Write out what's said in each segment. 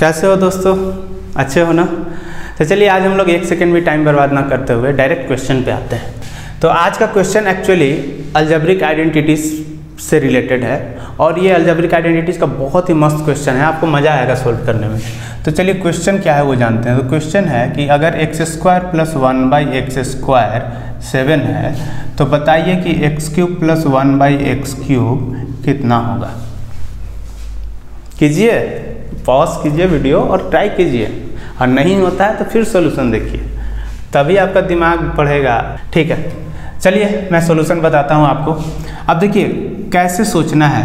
कैसे हो दोस्तों, अच्छे हो ना। तो चलिए आज हम लोग एक सेकेंड भी टाइम बर्बाद ना करते हुए डायरेक्ट क्वेश्चन पे आते हैं। तो आज का क्वेश्चन एक्चुअली अलजेब्रिक आइडेंटिटीज़ से रिलेटेड है और ये अलजेब्रिक आइडेंटिटीज़ का बहुत ही मस्त क्वेश्चन है, आपको मज़ा आएगा सोल्व करने में। तो चलिए क्वेश्चन क्या है वो जानते हैं। तो क्वेश्चन है कि अगर x square plus 1/x square 7 है तो बताइए कि x³ प्लस 1/x³ कितना होगा। कीजिए, पॉज कीजिए वीडियो और ट्राई कीजिए, और नहीं होता है तो फिर सॉल्यूशन देखिए, तभी आपका दिमाग बढ़ेगा। ठीक है, चलिए मैं सॉल्यूशन बताता हूँ आपको। अब देखिए कैसे सोचना है।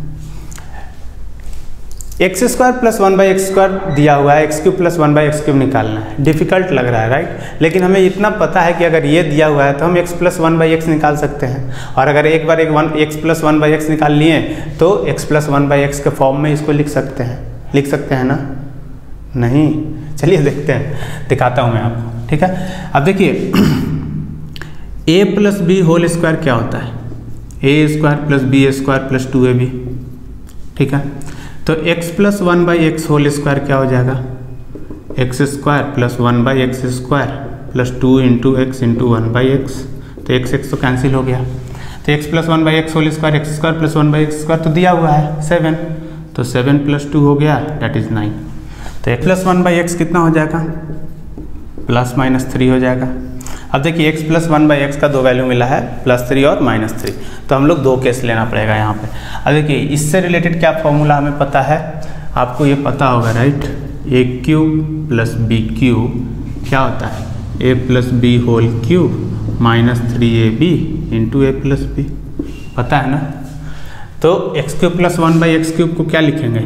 एक्स स्क्वायर प्लस 1/x² दिया हुआ है, x³ प्लस 1/x³ निकालना है। डिफिकल्ट लग रहा है राइट, लेकिन हमें इतना पता है कि अगर ये दिया हुआ है तो हम x प्लस 1/x निकाल सकते हैं, और अगर एक बार x प्लस 1/x निकाल लिए तो x प्लस 1/x के फॉर्म में इसको लिख सकते हैं ना। नहीं, चलिए देखते हैं, दिखाता हूँ मैं आपको। ठीक है, अब देखिए a plus B whole square क्या होता है, a² plus b² plus 2ab। ठीक है, तो x plus 1/x whole square क्या हो जाएगा, x² plus 1/x² plus 2 into x into 1/x। तो x तो कैंसिल हो गया, तो x plus 1/x whole square x² plus 1/x² तो दिया हुआ है 7, तो 7 प्लस 2 हो गया डेट इज 9। तो x प्लस 1/x कितना हो जाएगा, प्लस माइनस 3 हो जाएगा। अब देखिए x प्लस 1/x का दो वैल्यू मिला है, +3 और -3, तो हम लोग दो केस लेना पड़ेगा यहाँ पे। अब देखिए इससे रिलेटेड क्या फॉर्मूला हमें पता है, आपको ये पता होगा राइट। a³ प्लस b³ क्या होता है, a plus B whole cube minus 3ab into a plus B, पता है ना। तो x³ प्लस 1/x³ को क्या लिखेंगे,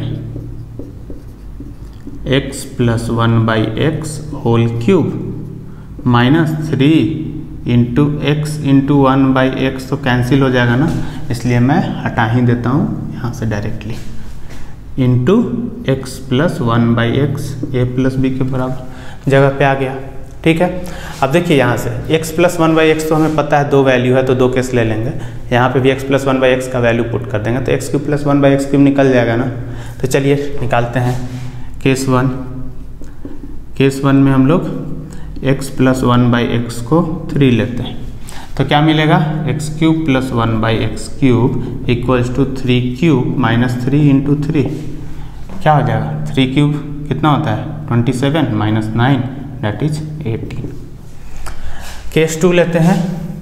x plus 1/x whole cube minus 3 into x into 1/x, तो कैंसिल हो जाएगा ना, इसलिए मैं हटा ही देता हूँ यहाँ से directly, into x plus 1/x a plus B के बराबर जगह पे आ गया। ठीक है, अब देखिए यहाँ से x प्लस 1/x तो हमें पता है दो वैल्यू है, तो दो केस ले लेंगे। यहाँ पे भी x प्लस 1/x का वैल्यू पुट कर देंगे, तो x³ प्लस 1/x³ निकल जाएगा ना। तो चलिए निकालते हैं केस 1 में हम लोग x प्लस 1/x को 3 लेते हैं, तो क्या मिलेगा, x³ plus 1/x³ equals to 3³ minus 3 into 3 क्या हो जाएगा, 3³ कितना होता है 27 माइनस 9 डेट इज 18। केस 2 लेते हैं,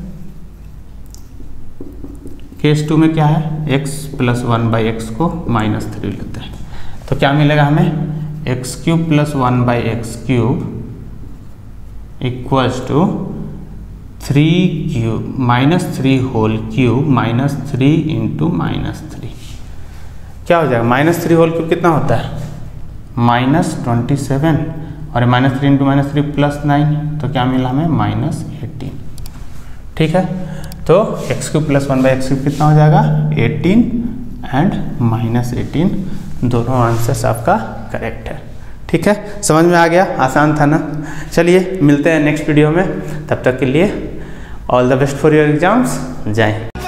केस 2 में क्या है, x प्लस 1/x को माइनस 3 लेते हैं, तो क्या मिलेगा हमें, x³ plus 1/x³ equals to 3³ minus 3 whole cube minus 3 into minus 3 क्या हो जाएगा, -3 होल क्यूब कितना होता है -27, और -3 इंटू -3 प्लस 9, तो क्या मिला हमें -18। ठीक है, तो x³ प्लस 1/x³ कितना हो जाएगा 18 एंड -18, दोनों आंसर्स आपका करेक्ट है। ठीक है, समझ में आ गया, आसान था ना। चलिए मिलते हैं नेक्स्ट वीडियो में, तब तक के लिए all the best for your exams. Jai Hind.